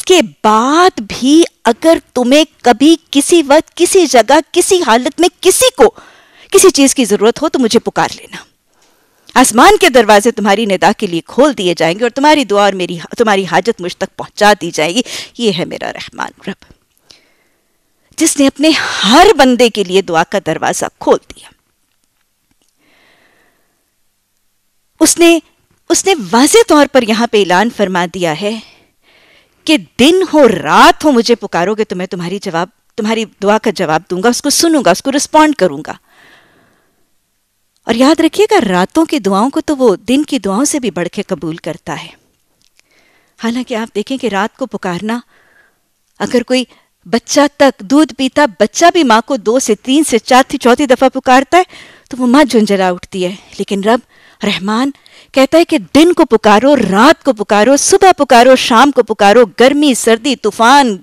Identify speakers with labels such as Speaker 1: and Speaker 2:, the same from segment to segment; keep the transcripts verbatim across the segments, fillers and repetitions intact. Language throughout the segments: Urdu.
Speaker 1: کے بعد بھی اگر تمہیں کبھی کسی وقت کسی جگہ کسی حالت میں کسی کو کسی چیز کی ضرورت ہو تو مجھے پکار لینا. آسمان کے دروازے تمہاری ندا کے لیے کھول دیے جائیں گے اور تمہاری دعا اور میری تمہاری حاجت مجھ تک پہنچا دی جائے گی. یہ ہے میرا رحمان رب جس نے اپنے ہر بندے کے لیے دعا کا دروازہ کھول دیا. اس نے اس نے واضح طور پر یہاں پہ اعلان فرما دیا ہے کہ دن ہو رات ہو مجھے پکارو گے تو میں تمہاری جواب تمہاری دعا کا جواب دوں گا, اس کو سنوں گا, اس کو رسپونڈ کروں گا. اور یاد رکھیے گا راتوں کی دعاؤں کو تو وہ دن کی دعاؤں سے بھی بڑھ کے قبول کرتا ہے. حالانکہ آپ دیکھیں کہ رات کو پکارنا, اگر کوئی بچہ تک دودھ پیتا بچہ بھی ماں کو دو سے تین سے چار چوتھی دفعہ پکارتا ہے تو وہ ماں جھنجھلا اٹھتی ہے. لیکن رب رحمان کہتا ہے کہ دن کو پکارو, رات کو پکارو, صبح پکارو, شام کو پکارو, گرمی سردی طوفان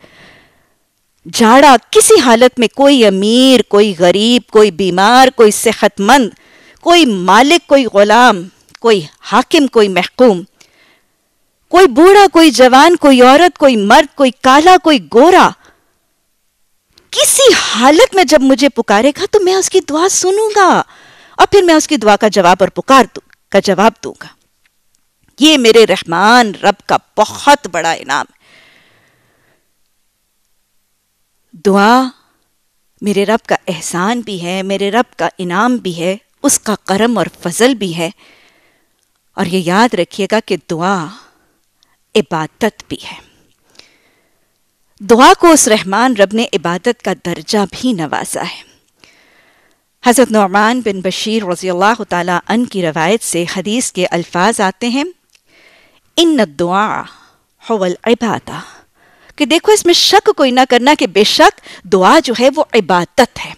Speaker 1: جاڑا, کسی حالت میں کوئی امیر کوئی غریب, کوئی بیمار کوئی صحت مند, کوئی مالک کوئی غلام, کوئی حاکم کوئی محکوم, کوئی بوڑھا کوئی جوان, کوئی عورت کوئی مرد, کوئی کالا کوئی گورا, کسی حالت میں جب مجھے پکارے گا تو میں اس کی دعا سنوں گا اور پھر میں اس کی دعا کا جواب اور پکار دوں کا جواب دوں گا. یہ میرے رحمان رب کا بہت بڑا انعام ہے. دعا میرے رب کا احسان بھی ہے, میرے رب کا انعام بھی ہے, اس کا کرم اور فضل بھی ہے. اور یہ یاد رکھیے گا کہ دعا عبادت بھی ہے. دعا کو اس رحمان رب نے عبادت کا درجہ بھی نوازا ہے. حضرت نعمان بن بشیر رضی اللہ تعالیٰ عنہ کی روایت سے حدیث کے الفاظ آتے ہیں, ان الدعاء هو العبادہ, کہ دیکھو اس میں شک کوئی نہ کرنا کہ بے شک دعا جو ہے وہ عبادت ہے.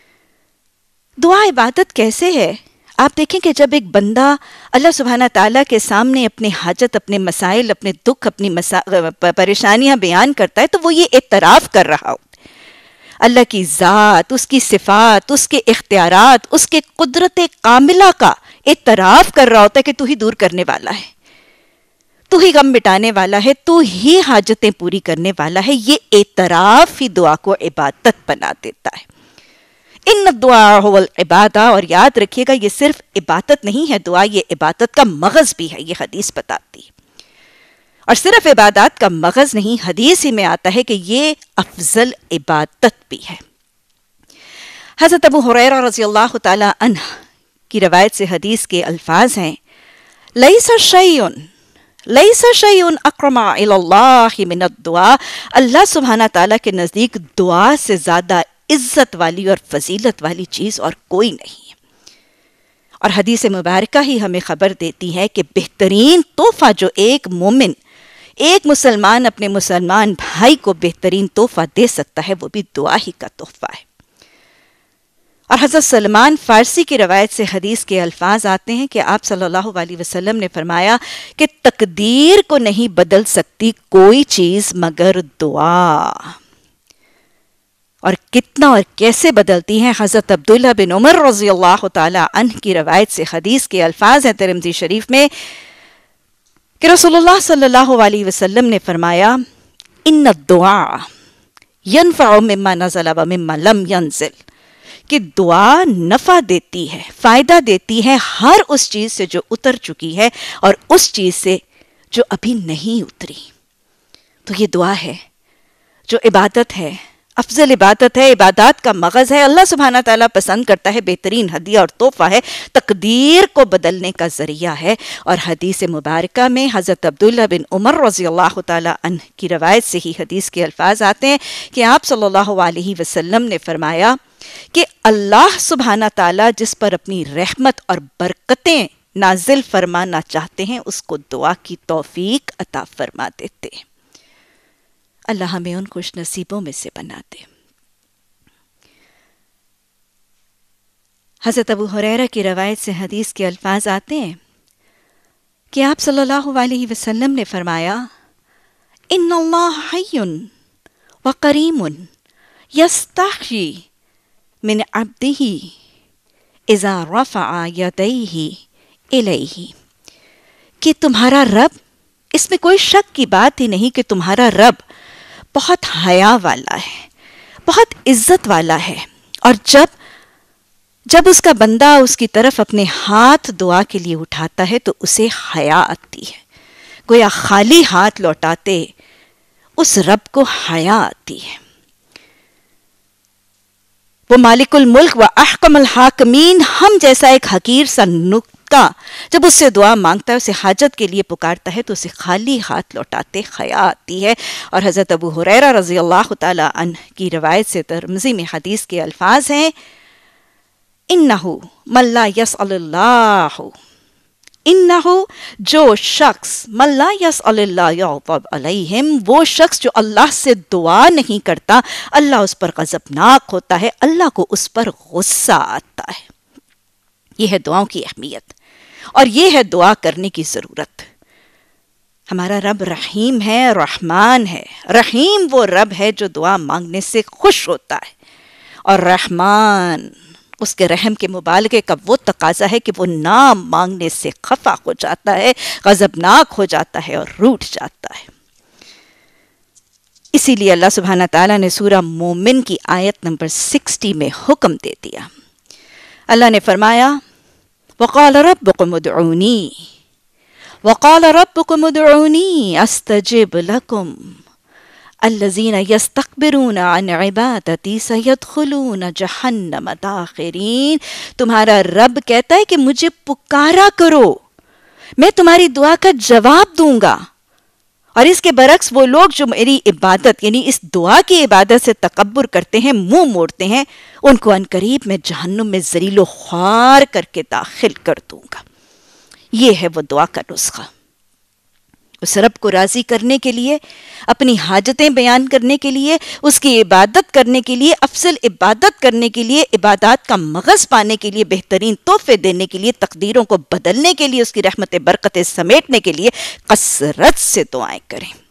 Speaker 1: دعا عبادت کیسے ہے؟ آپ دیکھیں کہ جب ایک بندہ اللہ سبحانہ تعالیٰ کے سامنے اپنے حاجت, اپنے مسائل, اپنے دکھ, اپنی مسا... پریشانیاں بیان کرتا ہے تو وہ یہ اعتراف کر رہا ہو اللہ کی ذات, اس کی صفات, اس کے اختیارات, اس کے قدرت کاملہ کا اعتراف کر رہا ہوتا ہے کہ تو ہی دور کرنے والا ہے, تو ہی غم مٹانے والا ہے, تو ہی حاجتیں پوری کرنے والا ہے. یہ اعتراف ہی دعا کو عبادت بنا دیتا ہے. ان الدعاء هو العبادہ. اور یاد رکھیے گا یہ صرف عبادت نہیں ہے دعا, یہ عبادت کا مغز بھی ہے, یہ حدیث بتاتی ہے. اور صرف عبادات کا مغز نہیں, حدیث ہی میں آتا ہے کہ یہ افضل عبادت بھی ہے. حضرت ابو ہریرہ رضی اللہ تعالی عنہ کی روایت سے حدیث کے الفاظ ہیں, لیس شیء لیس شیء اکرم الی اللہ من الدعاء. اللہ سبحانہ تعالیٰ کے نزدیک دعا سے زیادہ عزت والی اور فضیلت والی چیز اور کوئی نہیں ہے. اور حدیث مبارکہ ہی ہمیں خبر دیتی ہے کہ بہترین تحفہ جو ایک مومن, ایک مسلمان اپنے مسلمان بھائی کو بہترین تحفہ دے سکتا ہے وہ بھی دعا ہی کا تحفہ ہے. اور حضرت سلمان فارسی کی روایت سے حدیث کے الفاظ آتے ہیں کہ آپ صلی اللہ علیہ وسلم نے فرمایا کہ تقدیر کو نہیں بدل سکتی کوئی چیز مگر دعا. اور کتنا اور کیسے بدلتی ہیں. حضرت عبداللہ بن عمر رضی اللہ تعالی عنہ کی روایت سے حدیث کے الفاظ ہیں ترمذی شریف میں کہ رسول اللہ صلی اللہ علیہ وسلم نے فرمایا, ان الدعاء ينفع مما نزل ومما لم ينزل, کہ دعا نفع دیتی ہے, فائدہ دیتی ہے ہر اس چیز سے جو اتر چکی ہے اور اس چیز سے جو ابھی نہیں اتری. تو یہ دعا ہے جو عبادت ہے, افضل عبادت ہے, عبادات کا مغز ہے, اللہ سبحانہ تعالیٰ پسند کرتا ہے, بہترین ہدیہ اور تحفہ ہے, تقدیر کو بدلنے کا ذریعہ ہے. اور حدیث مبارکہ میں حضرت عبداللہ بن عمر رضی اللہ تعالیٰ عنہ کی روایت سے ہی حدیث کے الفاظ آتے ہیں کہ آپ صلی اللہ علیہ وسلم نے فرمایا کہ اللہ سبحانہ تعالیٰ جس پر اپنی رحمت اور برکتیں نازل فرمانا چاہتے ہیں اس کو دعا کی توفیق عطا فرما دیتے ہیں. اللہ ہمیں ان خوش نصیبوں میں سے بنا دے. حضرت ابو ہریرہ کی روایت سے حدیث کے الفاظ آتے ہیں کہ آپ صلی اللہ علیہ وسلم نے فرمایا, ان اللہ حی و کریم یستحیی من عبدہ اذا رفع یدیہ الیہ, کہ تمہارا رب اس میں کوئی شک کی بات ہی نہیں کہ تمہارا رب بہت حیا والا ہے، بہت عزت والا ہے، اور جب جب اس کا بندہ اس کی طرف اپنے ہاتھ دعا کے لیے اٹھاتا ہے تو اسے حیا آتی ہے، گویا خالی ہاتھ لوٹاتے اس رب کو حیا آتی ہے۔ وہ مالک الملک و احکم الحاکمین، ہم جیسا ایک حقیر سا نکتہ جب اس سے دعا مانگتا ہے، اسے حاجت کے لیے پکارتا ہے تو اسے خالی ہاتھ لوٹاتے حیا آتی ہے۔ اور حضرت ابو ہریرہ رضی اللہ تعالی عنہ کی روایت سے ترمذی میں حدیث کے الفاظ ہیں، انہو من لا یسأل اللہ، انہو جو شخص من لا یسأل اللہ یغضب علیہم، وہ شخص جو اللہ سے دعا نہیں کرتا اللہ اس پر غضبناک ہوتا ہے، اللہ کو اس پر غصہ آتا ہے۔ یہ ہے دعاؤں کی اہمیت، اور یہ ہے دعا کرنے کی ضرورت۔ ہمارا رب رحیم ہے، رحمان ہے۔ رحیم وہ رب ہے جو دعا مانگنے سے خوش ہوتا ہے، اور رحمان اس کے رحم کے مبالغے کا وہ تقاضا ہے کہ وہ نہ مانگنے سے خفا ہو جاتا ہے، غضبناک ہو جاتا ہے اور روٹھ جاتا ہے۔ اسی لیے اللہ سبحانہ تعالیٰ نے سورہ مومن کی آیت نمبر سکسٹی میں حکم دے دیا۔ اللہ نے فرمایا، وَقَالَ رَبُّكُمُ ادْعُونِي وَقَالَ رَبُّكُمُ ادْعُونِي أَسْتَجِبْ لَكُمْ الَّذِينَ يَسْتَكْبِرُونَ عَنْ عِبَادَتِي سَيَدْخُلُونَ جَهَنَّمَ دَاخِرِينَ۔ تمہارا رب کہتا ہے کہ مجھے پکارا کرو، میں تمہاری دعا کا جواب دوں گا، اور اس کے برعکس وہ لوگ جو میری عبادت یعنی اس دعا کی عبادت سے تکبر کرتے ہیں، منہ موڑتے ہیں، ان کو عنقریب میں جہنم میں ذلیل و خوار کر کے داخل کر دوں گا۔ یہ ہے وہ دعا کا نسخہ۔ اس رب کو راضی کرنے کے لیے، اپنی حاجتیں بیان کرنے کے لیے، اس کی عبادت کرنے کے لیے، افضل عبادت کرنے کے لیے، عبادات کا مغز پانے کے لیے، بہترین تحفے دینے کے لیے، تقدیروں کو بدلنے کے لیے، اس کی رحمت برکتیں سمیٹنے کے لیے کثرت سے دعائیں کریں۔